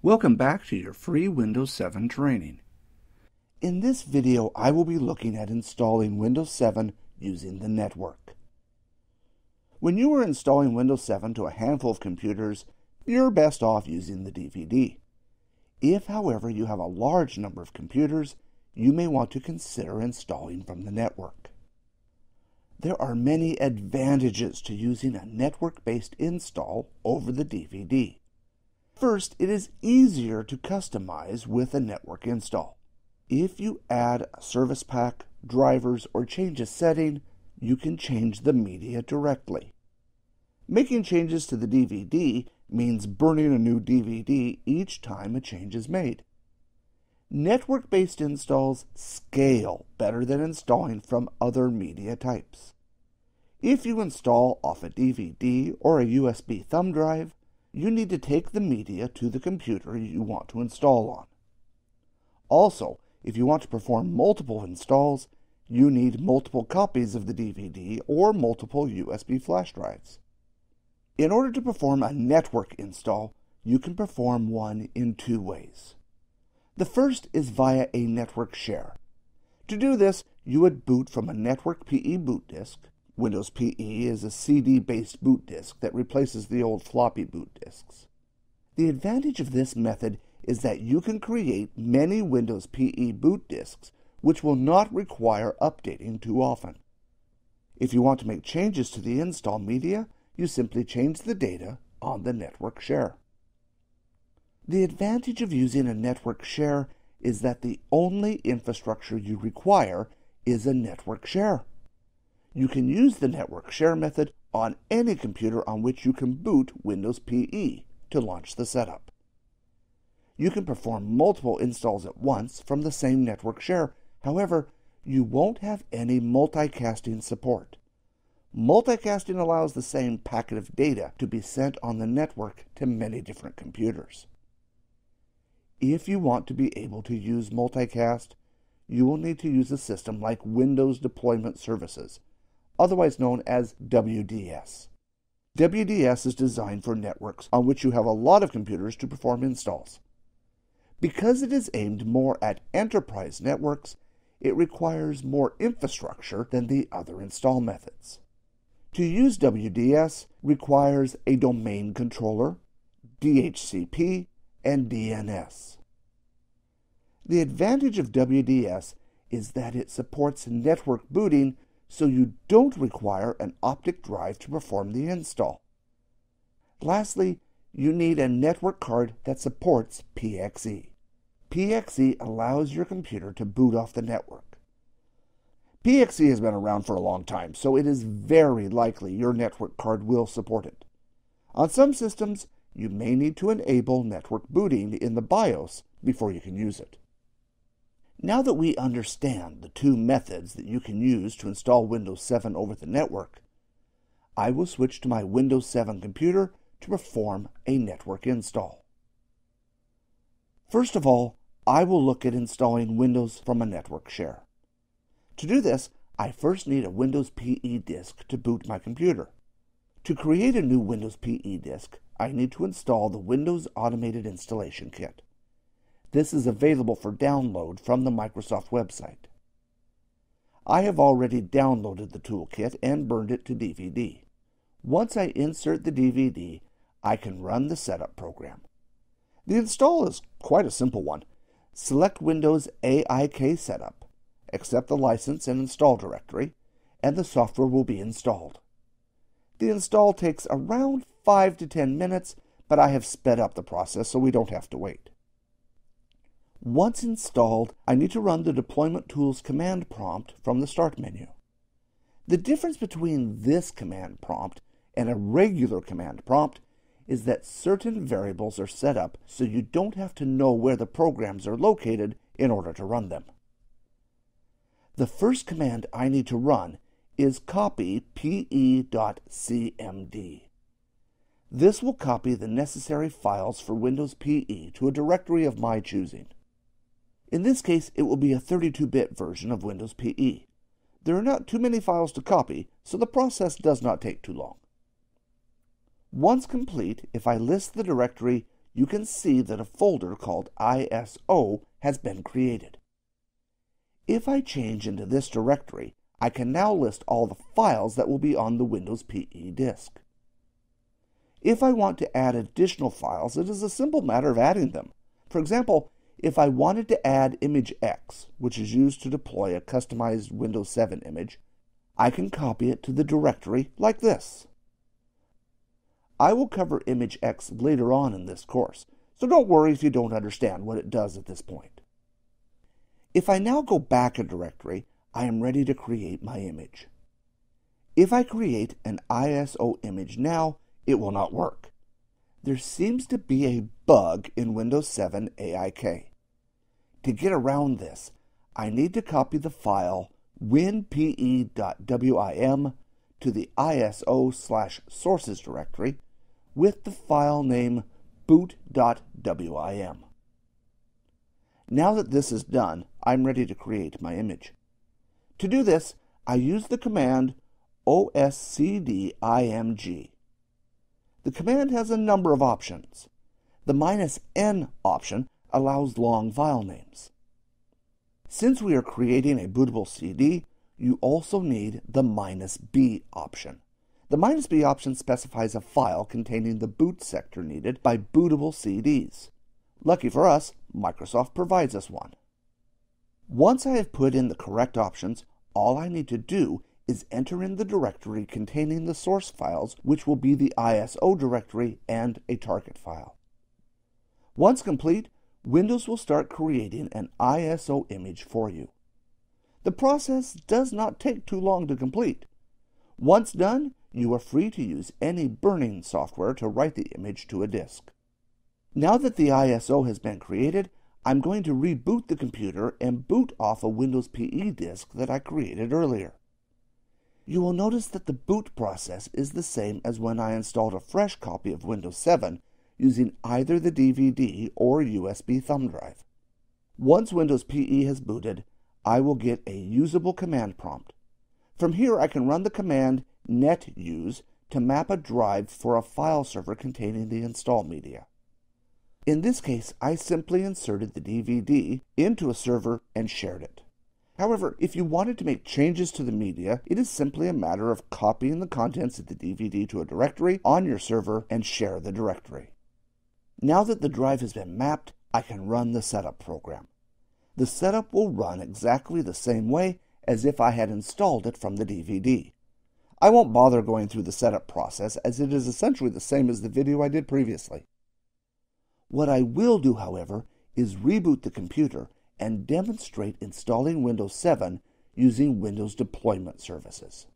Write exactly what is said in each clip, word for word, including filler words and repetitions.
Welcome back to your free Windows seven training. In this video, I will be looking at installing Windows seven using the network. When you are installing Windows seven to a handful of computers, you're best off using the D V D. If, however, you have a large number of computers, you may want to consider installing from the network. There are many advantages to using a network-based install over the D V D. First, it is easier to customize with a network install. If you add a service pack, drivers, or change a setting, you can change the media directly. Making changes to the D V D means burning a new D V D each time a change is made. Network-based installs scale better than installing from other media types. If you install off a D V D or a U S B thumb drive, you need to take the media to the computer you want to install on. Also, if you want to perform multiple installs, you need multiple copies of the D V D or multiple U S B flash drives. In order to perform a network install, you can perform one in two ways. The first is via a network share. To do this, you would boot from a network P E boot disk. Windows P E is a C D-based boot disk that replaces the old floppy boot disks. The advantage of this method is that you can create many Windows P E boot disks which will not require updating too often. If you want to make changes to the install media, you simply change the data on the network share. The advantage of using a network share is that the only infrastructure you require is a network share. You can use the network share method on any computer on which you can boot Windows P E to launch the setup. You can perform multiple installs at once from the same network share. However, you won't have any multicasting support. Multicasting allows the same packet of data to be sent on the network to many different computers. If you want to be able to use multicast, you will need to use a system like Windows Deployment Services, otherwise known as W D S. W D S is designed for networks on which you have a lot of computers to perform installs. Because it is aimed more at enterprise networks, it requires more infrastructure than the other install methods. To use W D S requires a domain controller, D H C P, and D N S. The advantage of W D S is that it supports network booting, so you don't require an optic drive to perform the install. Lastly, you need a network card that supports P X E. P X E allows your computer to boot off the network. P X E has been around for a long time, so it is very likely your network card will support it. On some systems, you may need to enable network booting in the BIOS before you can use it. Now that we understand the two methods that you can use to install Windows seven over the network, I will switch to my Windows seven computer to perform a network install. First of all, I will look at installing Windows from a network share. To do this, I first need a Windows P E disk to boot my computer. To create a new Windows P E disk, I need to install the Windows Automated Installation Kit. This is available for download from the Microsoft website. I have already downloaded the toolkit and burned it to D V D. Once I insert the D V D, I can run the setup program. The install is quite a simple one. Select Windows A I K Setup, accept the license and install directory, and the software will be installed. The install takes around five to ten minutes, but I have sped up the process so we don't have to wait. Once installed, I need to run the Deployment Tools command prompt from the Start menu. The difference between this command prompt and a regular command prompt is that certain variables are set up so you don't have to know where the programs are located in order to run them. The first command I need to run is copy P E dot C M D. This will copy the necessary files for Windows P E to a directory of my choosing. In this case, it will be a thirty-two bit version of Windows P E. There are not too many files to copy, so the process does not take too long. Once complete, if I list the directory, you can see that a folder called I S O has been created. If I change into this directory, I can now list all the files that will be on the Windows P E disk. If I want to add additional files, it is a simple matter of adding them. For example, if I wanted to add image X, which is used to deploy a customized Windows seven image, I can copy it to the directory like this. I will cover image X later on in this course, so don't worry if you don't understand what it does at this point. If I now go back a directory, I am ready to create my image. If I create an I S O image now, it will not work. There seems to be a bug in Windows seven A I K. To get around this, I need to copy the file winpe.wim to the I S O slash sources directory with the file name boot.wim. Now that this is done, I'm ready to create my image. To do this, I use the command oscdimg. The command has a number of options. The minus "n" option allows long file names. Since we are creating a bootable C D, you also need the minus "b" option. The minus "b" option specifies a file containing the boot sector needed by bootable C Ds. Lucky for us, Microsoft provides us one. Once I have put in the correct options, all I need to do is enter in the directory containing the source files, which will be the I S O directory and a target file. Once complete, Windows will start creating an I S O image for you. The process does not take too long to complete. Once done, you are free to use any burning software to write the image to a disk. Now that the I S O has been created, I'm going to reboot the computer and boot off a Windows P E disk that I created earlier. You will notice that the boot process is the same as when I installed a fresh copy of Windows seven using either the D V D or U S B thumb drive. Once Windows P E has booted, I will get a usable command prompt. From here I can run the command netuse to map a drive for a file server containing the install media. In this case, I simply inserted the D V D into a server and shared it. However, if you wanted to make changes to the media, it is simply a matter of copying the contents of the D V D to a directory on your server and share the directory. Now that the drive has been mapped, I can run the setup program. The setup will run exactly the same way as if I had installed it from the D V D. I won't bother going through the setup process, as it is essentially the same as the video I did previously. What I will do, however, is reboot the computer and demonstrate installing Windows seven using Windows Deployment Services.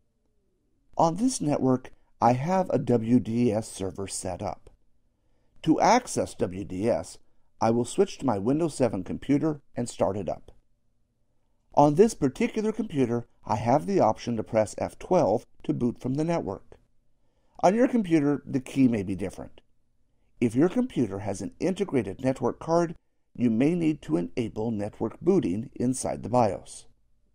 On this network, I have a W D S server set up. To access W D S, I will switch to my Windows seven computer and start it up. On this particular computer, I have the option to press F twelve to boot from the network. On your computer, the key may be different. If your computer has an integrated network card, you may need to enable network booting inside the BIOS.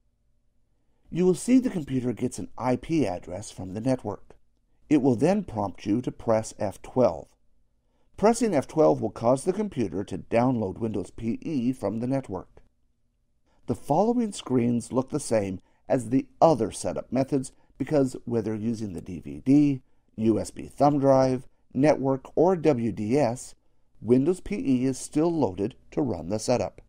You will see the computer gets an I P address from the network. It will then prompt you to press F twelve. Pressing F twelve will cause the computer to download Windows P E from the network. The following screens look the same as the other setup methods because whether using the D V D, U S B thumb drive, network, or W D S, Windows P E is still loaded to run the setup.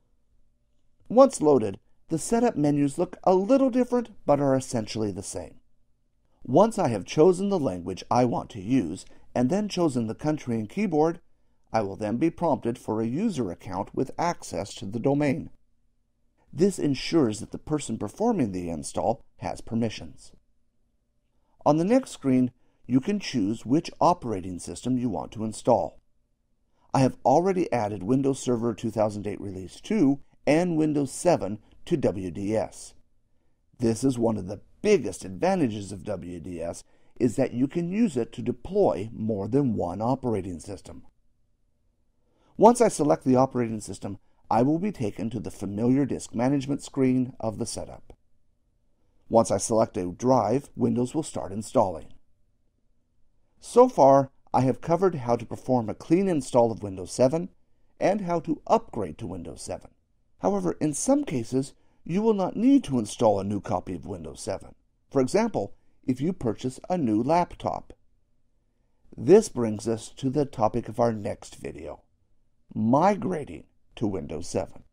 Once loaded, the setup menus look a little different but are essentially the same. Once I have chosen the language I want to use and then chosen the country and keyboard, I will then be prompted for a user account with access to the domain. This ensures that the person performing the install has permissions. On the next screen, you can choose which operating system you want to install. I have already added Windows Server two thousand eight Release two and Windows seven to W D S. This is one of the biggest advantages of W D S, is that you can use it to deploy more than one operating system. Once I select the operating system, I will be taken to the familiar disk management screen of the setup. Once I select a drive, Windows will start installing. So far, I have covered how to perform a clean install of Windows seven and how to upgrade to Windows seven. However, in some cases, you will not need to install a new copy of Windows seven. For example, if you purchase a new laptop. This brings us to the topic of our next video, migrating to Windows seven.